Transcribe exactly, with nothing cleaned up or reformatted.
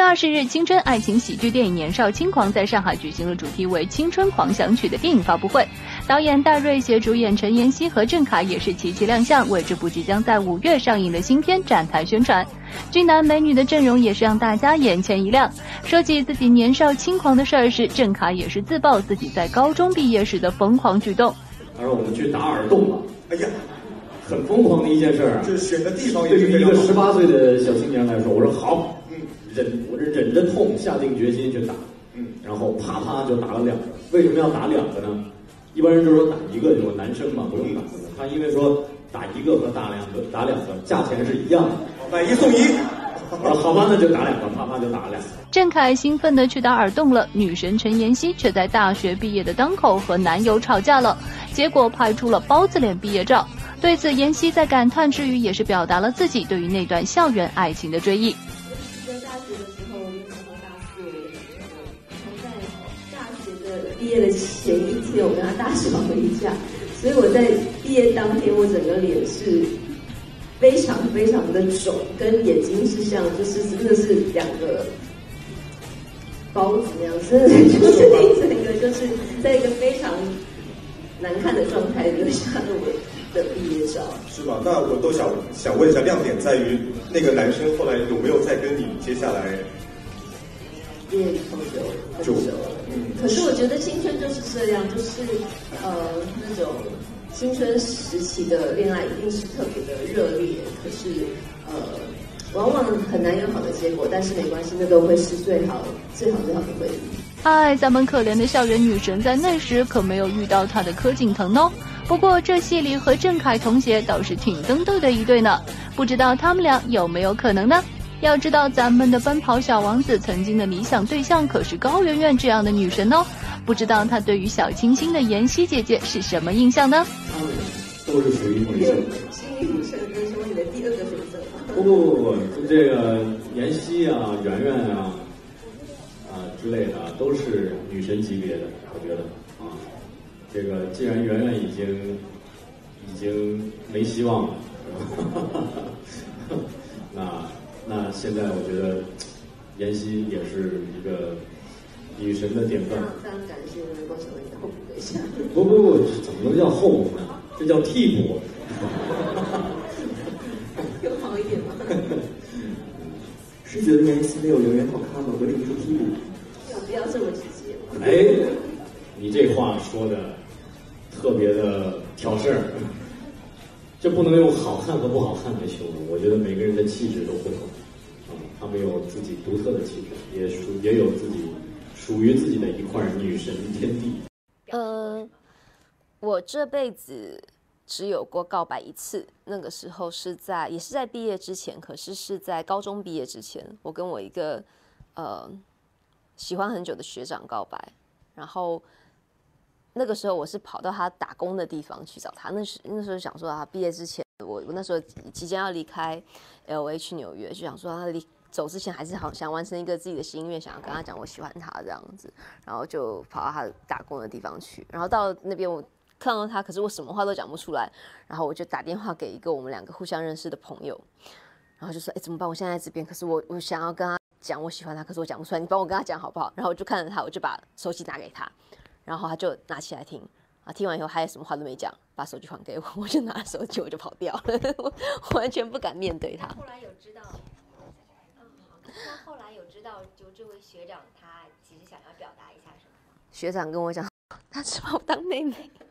二十日，青春爱情喜剧电影《年少轻狂》在上海举行了主题为“青春狂想曲”的电影发布会。导演戴瑞携主演陈妍希和郑恺也是齐齐亮相，为这部即将在五月上映的新片站台宣传。俊男美女的阵容也是让大家眼前一亮。说起自己年少轻狂的事儿时，郑恺也是自曝自己在高中毕业时的疯狂举动。 他说我们去打耳洞了，哎呀，很疯狂的一件事儿啊！ 这选的地方也对是于一个十八岁的小青年来说，我说好，嗯，忍，我这忍着痛，下定决心去打，嗯，然后啪啪就打了两个。为什么要打两个呢？一般人就说打一个，就说男生嘛不用打这个，他因为说打一个和打两个打两个价钱是一样的， 买一送一。 我说好吧，那就打两个，啪啪就打了两个。 郑恺兴奋地去打耳洞了，女神陈妍希却在大学毕业的当口和男友吵架了，结果拍出了包子脸毕业照。对此，妍希在感叹之余，也是表达了自己对于那段校园爱情的追忆。 在大学的时候，我就考到大四，我也很在大学的毕业的前一天，我跟他大吵了一架，所以我在毕业当天，我整个脸是非常非常的肿，跟眼睛是像，就是真的是两个包子那样，真的就是一整个就是在一个非常难看的状态留下了我的毕业照。 是吧？那我都想想问一下，亮点在于那个男生后来有没有再跟你接下来？ 毕业以后就分手了。嗯，可是我觉得青春就是这样，就是呃那种。青春时期的恋爱一定是特别的热烈，可是呃，往往很难有好的结果，但是没关系，那都会是最好、最好、最好的回忆。 嗨，咱们可怜的校园女神在那时可没有遇到她的柯景腾哦。不过这戏里和郑恺同学倒是挺登对的一对呢，不知道他们俩有没有可能呢？要知道咱们的奔跑小王子曾经的理想对象可是高圆圆这样的女神哦，不知道她对于小清新的妍希姐姐是什么印象呢？ 他们都是属于女生。 心理女神这是我你的第二个选择吗？ 不不不不，这个妍希啊、圆圆啊啊之类的，都是女神级别的，我觉得啊，这个既然圆圆已经已经没希望了，那那现在我觉得妍希也是一个女神的典范。 非常感谢能够成为你的候补对象。 不不不，怎么能叫候补呢？这叫替补。 有好一点吗？ 是觉得妍希没有圆圆好看吗？为什么是替补？ 要不要这么直接？ 哎，你这话说的特别的挑事儿，这不能用好看和不好看来形容。我觉得每个人的气质都不同，啊、嗯，他们有自己独特的气质，也属也有自己属于自己的一块女神天地。 呃，我这辈子只有过告白一次，那个时候是在也是在毕业之前，可是是在高中毕业之前，我跟我一个呃喜欢很久的学长告白，然后那个时候我是跑到他打工的地方去找他，那时那时候想说他毕业之前，我我那时候即将要离开 L A 去纽约，就想说他离走之前还是好想完成一个自己的心愿，想要跟他讲我喜欢他这样子，然后就跑到他打工的地方去，然后到那边我看到他，可是我什么话都讲不出来，然后我就打电话给一个我们两个互相认识的朋友，然后就说哎怎么办，我现在在这边，可是我我想要跟他讲我喜欢他，可是我讲不出来，你帮我跟他讲好不好？然后我就看着他，我就把手机拿给他，然后他就拿起来听，啊，听完以后他也什么话都没讲，把手机还给我，我就拿了手机我就跑掉了，我完全不敢面对他。 后来有知道，那后来有知道，就这位学长他其实想要表达一下什么吗？ 学长跟我讲，他只把我当妹妹。